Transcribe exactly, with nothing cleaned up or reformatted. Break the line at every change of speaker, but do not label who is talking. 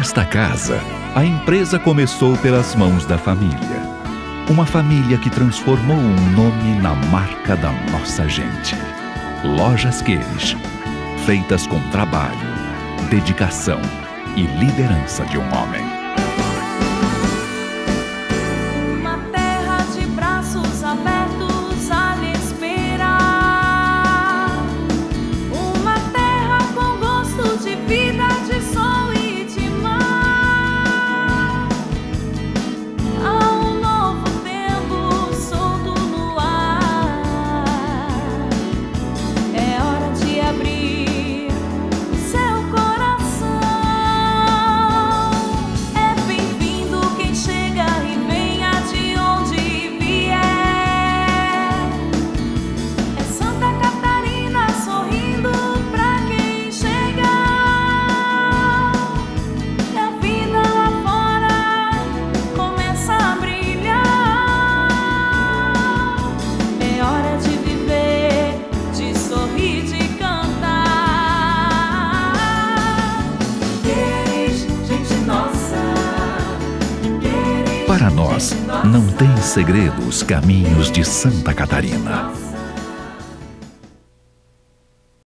Nesta casa, a empresa começou pelas mãos da família. Uma família que transformou um nome na marca da nossa gente. Lojas Queires, feitas com trabalho, dedicação e liderança de um homem.
Uma terra de braços abertos a lhe esperar. Uma terra com gosto de vida, de sol e de mar. Há um novo tempo solto no ar. É hora de abrir o seu coração. É bem-vindo quem chega e venha de onde vier. É Santa Catarina sorrindo pra quem chega. E a vida lá fora começa a brilhar. É hora de viver, de sorrir, de cantar. Queres, gente nossa. Queres,
Para nós,
gente
não
nossa.
tem segredo os caminhos de Santa Catarina.